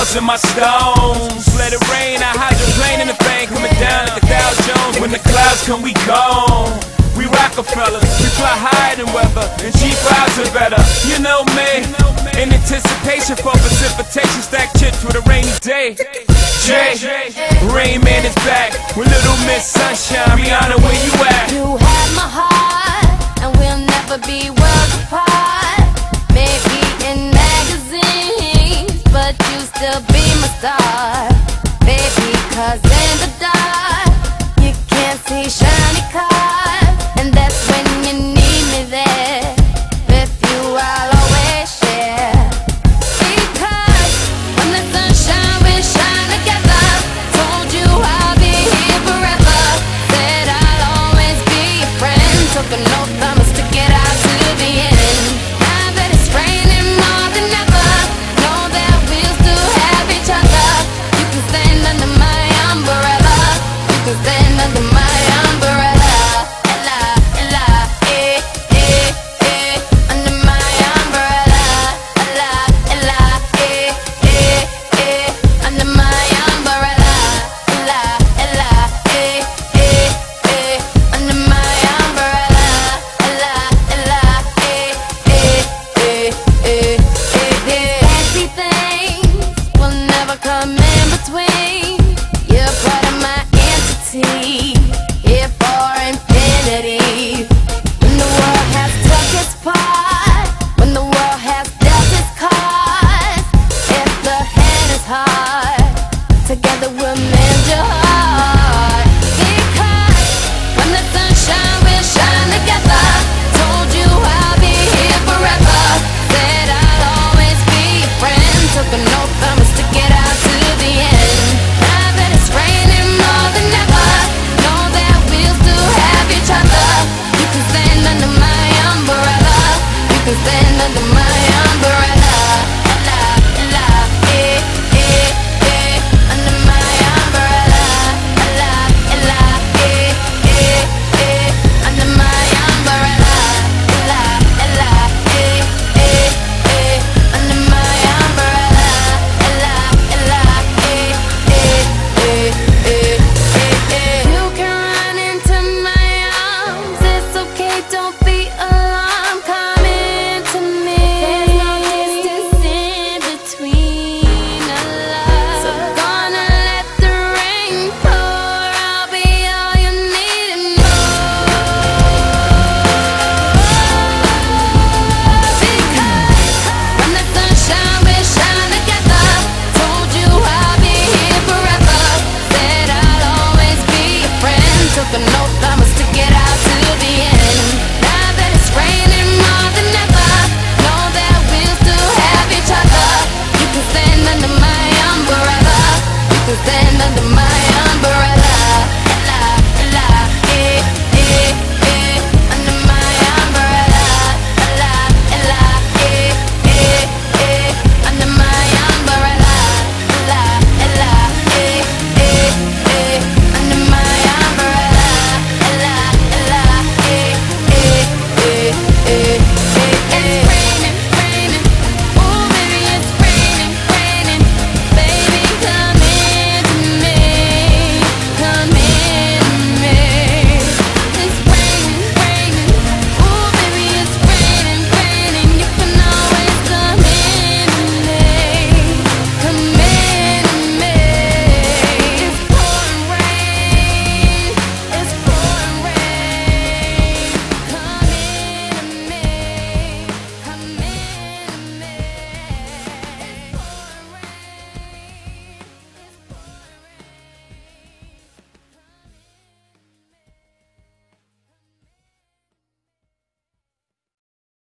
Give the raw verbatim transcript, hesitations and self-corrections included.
jewels in my stones. Let it rain, I hydroplane in the bank, coming down like a Dow Jones. When the clouds come, we gone. We Rockefellers, we fly higher than weather, and cheap vibes are better. You know me, in anticipation for precipitation, stack chips with a rainy day. Jay, Rain Man is back with Little Miss Sunshine. Rihanna, where you at? You have my heart, and we'll never be worlds apart. Maybe in magazines, but you still be my star. Baby, cause in the dark, you can't see shine.